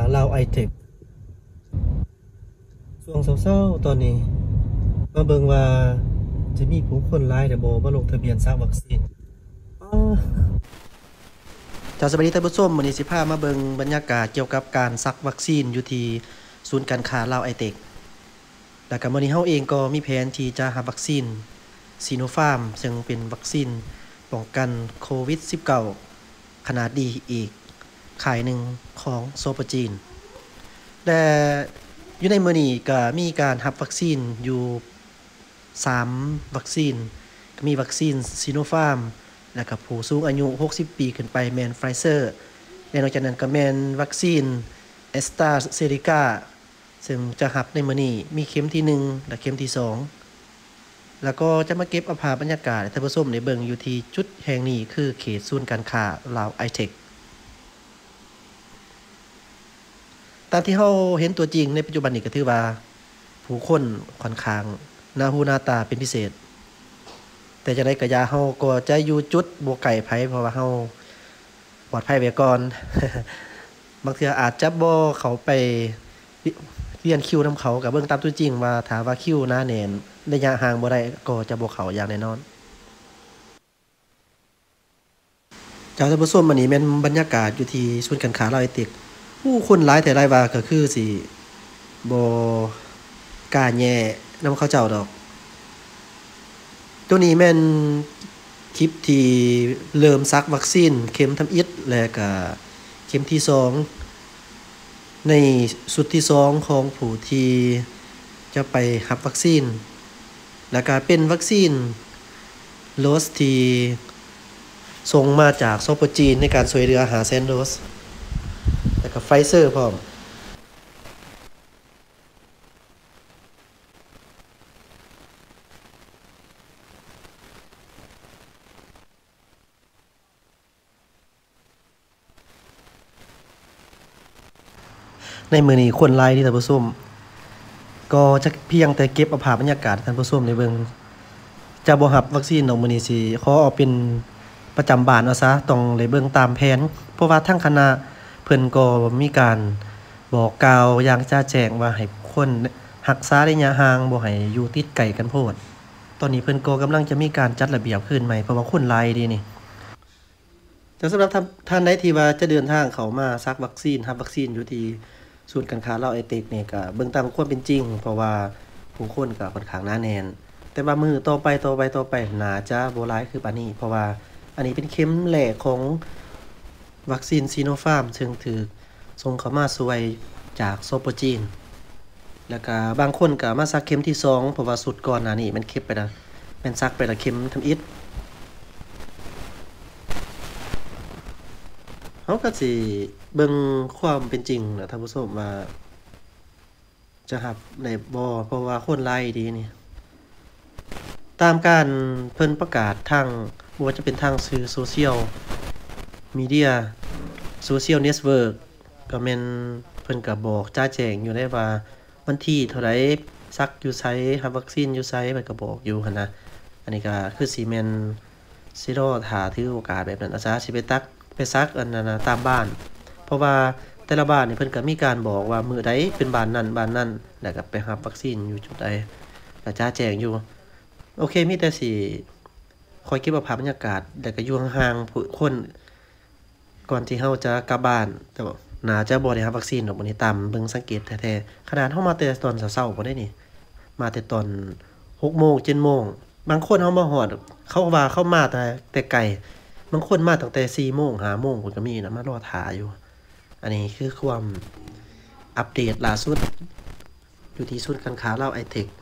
ลาวไอเทคช่วงเช้าๆตอนนี้มาเบิ่งว่าจะมีผู้คนหลายแต่บ่มาลงทะเบียนซักวัคซีนอ้อสวัสดีท่านผู้ชมมื้อนี้สิพามาเบิ่งบรรยากาศเกี่ยวกับการซักวัคซีนอยู่ที่ศูนย์การค้าลาวไอเทคแล้วก็มื้อนี้เฮาเองก็มีแผนที่จะรับวัคซีนซีโนฟาร์มซึ่งเป็นวัคซีนป้องกันโควิด-19 ขนาดดีอีกค่ายหนึ่งของโซปจีนและอยู่ในมื้อนี้ก็มีการรับวัคซีนอยู่3วัคซีนก็มีวัคซีนซิโนฟาร์มแล้วก็ผู้สูงอายุ60ปีขึ้นไปแม่นไฟเซอร์และนอกจากนั้นก็แม่นวัคซีนแอสตราเซเนกาซึ่งจะรับในมื้อนี้มีเข็มที่1และเข็มที่2แล้วก็จะมาเก็บเอาภาพบรรยากาศให้ท่านผู้ชมได้เบิ่งอยู่ที่จุดแห่งนี้คือเขตศูนย์การค้าลาวไอเทคตามที่เฮาเห็นตัวจริงในปัจจุบันนี้ก็ถือว่าผู้คนค่อนข้างน่าหูน่าตาเป็นพิเศษแต่จังได๋ก็อย่าเฮาก็จะอยู่จุดบ่ไกลไผเพราะว่าเฮาปลอดภัยไว้ก่อน บางเทื่ออาจจะบ่เข้าไปเรียนคิวนำเขาก็เบิ่งตามตัวจริงว่าถ้าว่าคิวหนาแน่นระยะห่างบ่ได้ก็จะบ่เข้าอย่างแน่นอนท่านผู้ชมอันนี้แม่นบรรยากาศอยู่ที่ศูนย์การค้าลาวไอเทคผู้คนหลายแต่หลายว่าก็คือสิบ่กล้าแย่นำเขาเจ้าดอกตัวนี้แม่นคลิปที่เริ่มซักวัคซีนเข็มทำอิฐและก็เข็มที่2ในสุดที่2ของผู้ที่จะไปรับวัคซีนแล้วก็เป็นวัคซีนโดสที่ส่งมาจากสปจีนในการช่วยเหลือ500,000 โดสแล้วก็ไฟเซอร์พร้อมในมื้อนี้คนหลายที่ท่านผู้ชมก็จะเพียงแต่เก็บเอาภาพบรรยากาศให้ท่านผู้ชมได้เบิ่งจะบ่รับวัคซีนดอกมื้อนี้สิขอเอาเป็นประจำบ้านเอาซะต้องได้เบิ่งตามแผนเพราะว่าทางคณะเพิ่นก็มีการบอกกล่าวอย่างจะแจ้งว่าให้คนรักษาระยะห่างบ่ให้อยู่ติดใกล้กันโพดตอนนี้เพิ่นก็กำลังจะมีการจัดระเบียบขึ้นใหม่เพราะว่าคนหลายเดะนี่แต่สำหรับท่านใดที่ว่าจะเดินทางเข้ามาซักวัคซีนรับวัคซีนอยู่ที่ศูนย์การค้าลาวไอเทคนี่ก็เบิ่งตามความเป็นจริงเพราะว่าผู้คนก็ค่อนข้างหนาแน่นแต่ว่ามื้อต่อไปน่าจะบ่หลายคือปานนี้เพราะว่าอันนี้เป็นเข็มแรกของวัคซีนซิโนฟาร์มซึ่งถูกส่งเข้ามาช่วยจากสปจีนแล้วก็บางคนก็มาซักเข็มที่2เพราะว่าสุดก่อนหน้านี้มันเข็มไปแล้วแม่นซักไปแล้วเข็มทำอิฐเฮาก็สิเบิ่งความเป็นจริงแหละท่านผู้ชมว่าจะรับได้บ่เพราะว่าคนหลายอีหลีนี่ตามการเพิ่นประกาศทางบ่ว่าจะเป็นทางสื่อโซเชียลมีเดีย Social Network ก็แม่นเพิ่นก็บอกจ่าแจ้งอยู่ได้ว่าวันที่เท่าใดซักอยู่ไสรับวัคซีนอยู่ไสเพิ่นก็บอกอยู่หั้นนะอันนี้ก็คือสิแม่นสิรอท่าถือโอกาสแบบนั้นอาซะสิไปซักอันนั้นน่ะตามบ้านเพราะว่าแต่ละบ้านนี่เพิ่นก็มีการบอกว่ามื้อใดเป็นบ้านนั้นแล้วก็ไปรับวัคซีนอยู่จุดใดก็จ่าแจ้งอยู่โอเคมีแต่สิคอยเก็บเอาภาพบรรยากาศแล้วก็อยู่ห่างๆผู้คนก่อนที่เฮาจะกลับบ้านแต่ว่าน่าจะบ่ได้รับวัคซีนดอกมื้อนี้ตามเบิ่งสังเกตแท้ๆขนาดเฮามาแต่ตอนเช้าๆพุ่นเดะนี่มาแต่ตอน6 โมง 7 โมงบางคนเฮามาฮอดเขาว่าเขามาแต่ไกลบางคนมาตั้งแต่4 โมง 5 โมงพุ่นก็มีนะมารอท่าอยู่อันนี้คือความอัปเดตล่าสุดอยู่ที่ศูนย์การค้าลาวไอเทค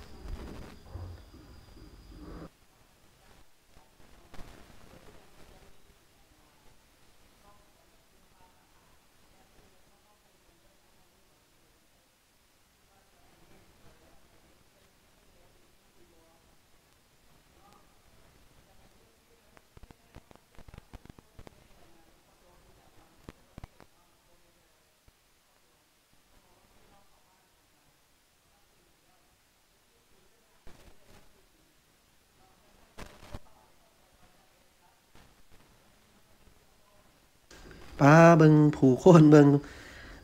ป๊าเบิ่งผู้คนเบิ่ง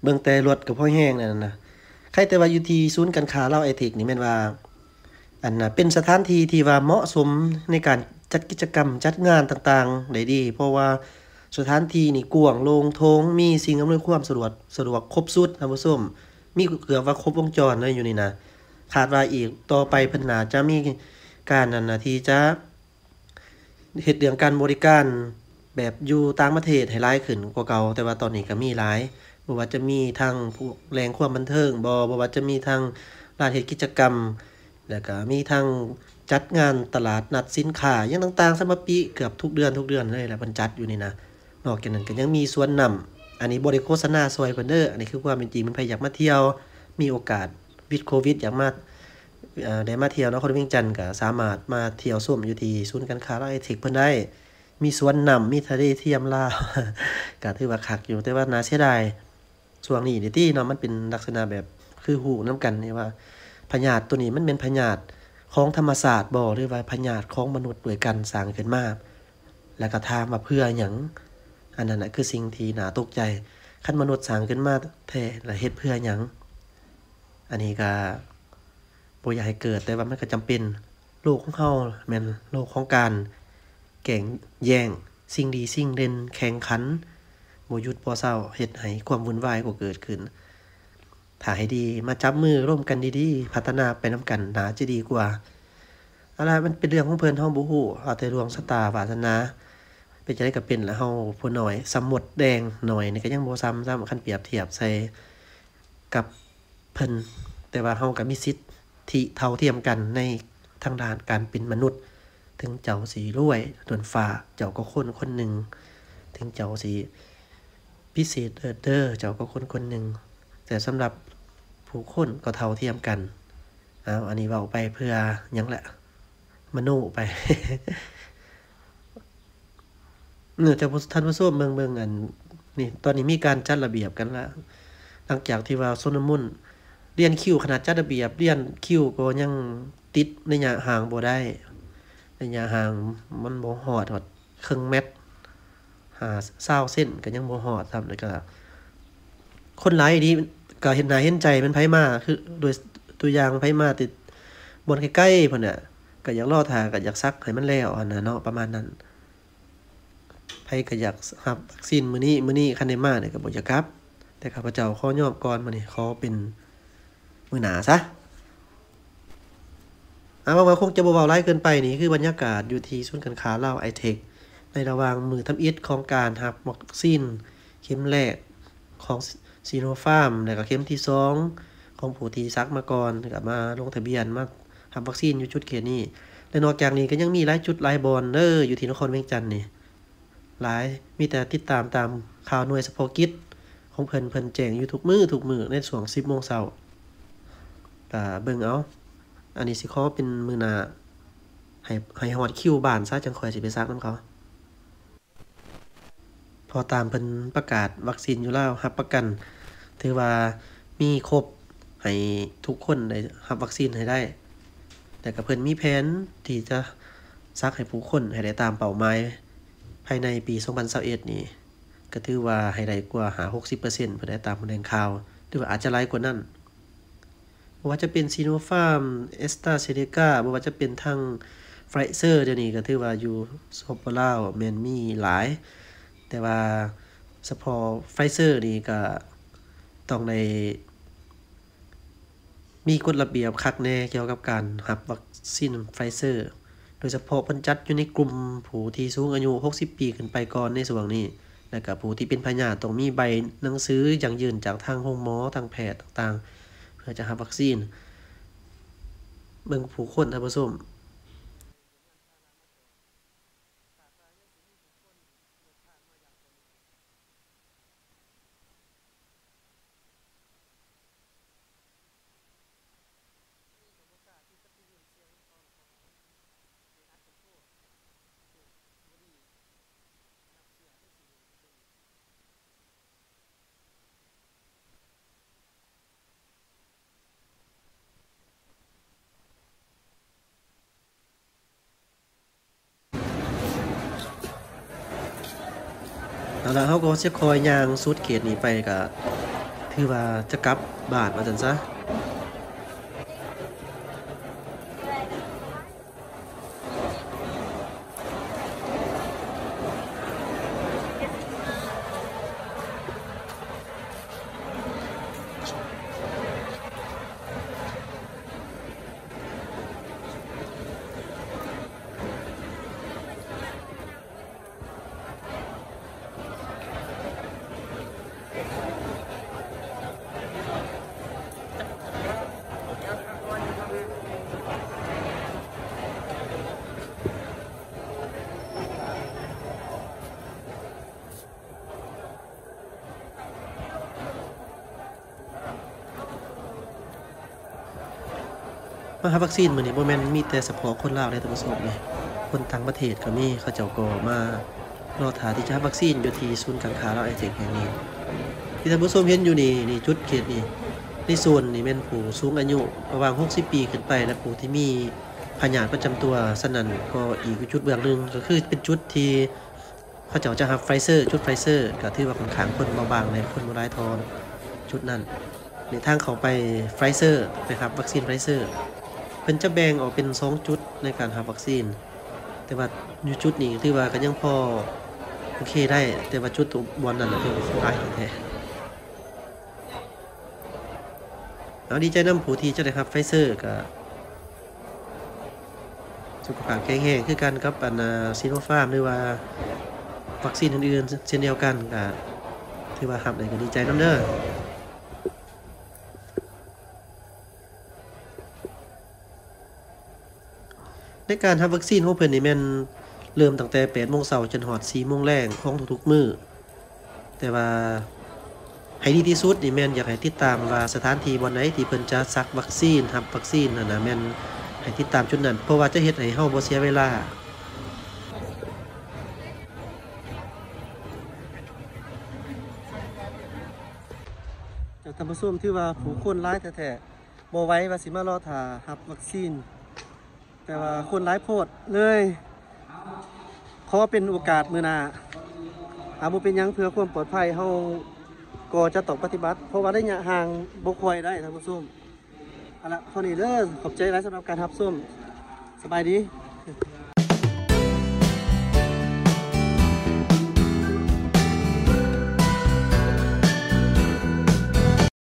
เบิ่งแต่รถก็พอแห้งนั่นน่ะใครแต่ว่าอยู่ที่ศูนย์การค้าลาวไอเทคนี่แม่นว่าอันน่ะเป็นสถานที่ที่ว่าเหมาะสมในการจัดกิจกรรมจัดงานต่างๆได้ดีเพราะว่าสถานที่นี่กว้างโล่งโถงมีสิ่งอำนวยความสะดวกครบสุดท่านผู้ชมมีเกือบว่าครบวงจรเลยอยู่นี่นะคาดว่าอีกต่อไปเพิ่นน่าจะมีการนั่นน่ะที่จะเฮ็ดเรื่องการบริการแบบอยู่ต่างประเทศให้หลายขึ้นกว่าเก่าแต่ว่าตอนนี้ก็มีหลายบ่ว่าจะมีทางพวกแหล่งความบันเทิงบ่ว่าจะมีทางร้านเฮ็ดกิจกรรมแล้วก็มีทางจัดงานตลาดนัดสินค้าหยังต่างๆสำหรับปีเกือบทุกเดือนเลยแหละเพิ่นจัดอยู่นี่นะนอกจากนั้นก็ยังมีสวนน้ำอันนี้บ่ได้โฆษณาช่วยเพิ่นเด้ออันนี้คือความเป็นจริงมันไผอยากมาเที่ยวมีโอกาสวิดโควิดอยากมาได้มาเที่ยวนครเวียงจันทน์ก็สามารถมาเที่ยวชมอยู่ที่ศูนย์การค้าไอเทคเพิ่นได้มีสวนน้ำมีทะเลเทียมลาว ก็ถือว่าคักอยู่แต่ว่าน่าเสียดายช่วงนี้นี่ติเนาะมันเป็นลักษณะแบบคือรู้นำกันนี่ว่าพยาธิตัวนี้มันเป็นพยาธิของธรรมชาติบ่หรือว่าพยาธิของมนุษย์ด้วยกันสร้างขึ้นมาแล้วก็ถามว่าเพื่อหยังอันนั้นน่ะคือสิ่งที่น่าตกใจคันมนุษย์สร้างขึ้นมาแท้แล้วเฮ็ดเพื่อหยังอันนี้ก็บ่อยากให้เกิดแต่ว่ามันก็จำเป็นโลกของเราแม่นโลกของการแข่งแย่งสิ่งดีสิ่งเด่นแข่งขันบ่หยุดบ่เซาเฮ็ดให้ความวุ่นวายก็เกิดขึ้นถ้าให้ดีมาจับมือร่วมกันดีๆพัฒนาไปนำกันน่าจะดีกว่าอะไรมันเป็นเรื่องของเพิ่นเราบ่ฮู้เอาแต่ดวงชะตาวาสนาเป็นจังได๋ก็เป็นแล้วเราผู้น้อยส่ำมดแดงน้อยนี่ก็ยังบ่ซ้ำคันเปรียบเทียบใส่กับเพิ่นแต่ว่าเราก็มีสิทธิเท่าเทียมกันในทางด้านการเป็นมนุษย์ถึงเจ้าสิรวยล้นฟ้าเจ้าก็คนคนหนึ่งถึงเจ้าสิพิเศษเลิศเด้อเจ้าก็คนคนหนึ่งแต่สำหรับผู้คนก็เท่าเทียมกันอันนี้เว้าไปเพื่อหยังแหละมโนไป แต่ท่านผู้ชมเบิ่งอันนี่ตอนนี้มีการจัดระเบียบกันแล้วหลังจากที่ว่าชนมุ่นเรียนคิวขนาดจัดระเบียบเรียนคิวก็ยังติดระยะห่างบ่ได้ระยะห่างมันบ่ฮอดครึ่งเมตร20เซนก็ยังบ่ฮอดซ้ำแล้วก็คนหลายดีก็เห็นหน้าเห็นใจมันไผมาคือโดยตัวอย่างไผมาติดบ่อนใกล้ๆพุ่นน่ะก็อยากรอท่าก็อยากซักให้มันแล้วอันน่ะเนาะประมาณนั้นไผก็อยากรับวัคซีนมื้อนี้คันได้มาเนี่ยก็บ่อยากกลับแต่ข้าพเจ้าขอยอมก่อนมื้อนี้ขอเป็นมื้อหน้าซะว่าคงจะบ่เว้าหลายเกินไปนี่คือบรรยากาศอยู่ที่ศูนย์การค้าลาวไอเทคในระหว่างมื้อทำอิฐของการรับวัคซีนเข็มแรกของSinopharm แล้วก็เข็มที่2ของผู้ที่ซักมาก่อนแล้วก็มาลงทะเบียนมารับวัคซีนอยู่จุดเขตนี้และนอกจากนี้ก็ยังมีหลายจุดหลายบ่อนเด้ออยู่ที่นครเวียงจันทน์นี่หลายมีแต่ติดตามข่าวหน่วยเฉพาะกิจของเพิ่นแจ้งอยู่ทุกมื้อในช่วง 10:00 นก็เบิ่งเอาอันนี้สิขอเป็นมื้อหน้าให้ฮอดคิวบ้านซะจังค่อยสิไปซักนำเขาพอตามเพิ่นประกาศวัคซีนอยู่แล้วรับประกันถือว่ามีครบให้ทุกคนได้รับวัคซีนให้ได้แต่ก็เพิ่นมีแผนที่จะซักให้ผู้คนให้ได้ตามเป้าหมายภายในปี2021นี่ก็ถือว่าให้ได้กว่า60%เพิ่นได้ตามแหล่งข่าวหรือว่าอาจจะหลายกว่านั้นบ่ว่าจะเป็น Sinopharm AstraZeneca บ่ว่าจะเป็นทาง Pfizer เดี๋ยวนี้ก็ถือว่าอยู่สปปลาวแม่นมีหลายแต่ว่าเฉพาะ Pfizer นี่ก็ต้องได้มีกฎระเบียบคักแน่เกี่ยวกับการรับวัคซีน Pfizer โดยเฉพาะเพิ่นจัดอยู่ในกลุ่มผู้ที่สูงอายุ60ปีขึ้นไปก่อนในช่วงนี้แล้วก็ผู้ที่เป็นพยาธิต้องมีใบหนังสืออย่างยืนจากทางโรงหมอทางแพทย์ต่างๆเพื่อจะรับวัคซีนเบิ่งผู้คนท่านผู้ชมเอาล่ะเราก็สิคอยย่างสุดเขตนี้ไปก็ถือว่าจะกลับบ้านว่าซั่นซะมารับวัคซีนมื้อนี้บ่แม่นมีแต่เฉพาะคนลาวเด้ท่านผู้ชมนี่คนต่างประเทศก็มีเขาเจ้าก็มารอท่าที่จะรับวัคซีนอยู่ที่ศูนย์การค้าลาวไอเทคแห่งนี้ที่ท่านผู้ชมเห็นอยู่นี่จุดเขตนี่ในโซนนี่แม่นผู้สูงอายุระหว่าง60 ปีขึ้นไปและผู้ที่มีพยาธิประจำตัวฉะนั้นก็อีกจุดเบื้องหนึงก็คือเป็นจุดที่เขาเจ้าจะรับไฟเซอร์จุดไฟเซอร์ก็ถือว่าค่อนข้างคนเบาบางในคนบ่หลายทอนจุดนั้นในทางเข้าไปไฟเซอร์นะครับวัคซีนไฟเซอร์เพิ่นจะแบ่งออกเป็น2จุดในการรับวัคซีนแต่ว่าอยู่จุดนี้ถือว่าก็ยังพอโอเคได้แต่ว่าจุดตัวบอลนั่นน่ะคือหลายแท้เอาดีใจนำผู้ที่จะได้รับไฟเซอร์ก็สุขภาพแข็งแรงคือกันกับอันซิโนฟาร์มหรือว่าวัคซีนอื่นๆเช่นเดียวกันก็ถือว่ารับได้ก็ดีใจนำเด้อในการรับวัคซีนของเพิ่นนี่แม่นเริ่มตั้งแต่ 8:00 นจนฮอด 4:00 นของทุกๆมื้อแต่ว่าให้ดีที่สุดนี่แม่นอยากให้ติดตามว่าสถานที่บ่อนใดที่เพิ่นจะซักวัคซีนรับวัคซีนนั่นน่ะแม่นให้ติดตามจุดนั้นเพราะว่าจะเฮ็ดให้เฮาบ่เสียเวลาจากท่านผู้ชมที่ว่าผู้คนหลายแท้ๆบ่ไหวว่าสิมารอท่ารับวัคซีนแต่ว่าคนหลายโพดเลยขอเป็นโอกาสมื้อหน้าบ่เป็นหยังเพื่อความปลอดภัยเฮาก็จะต้องปฏิบัติเพราะว่าระยะห่างบ่ค่อยได้ท่านผู้ชมเอาล่ะเท่านี้เด้อขอบใจหลายสำหรับการรับชมสบายดี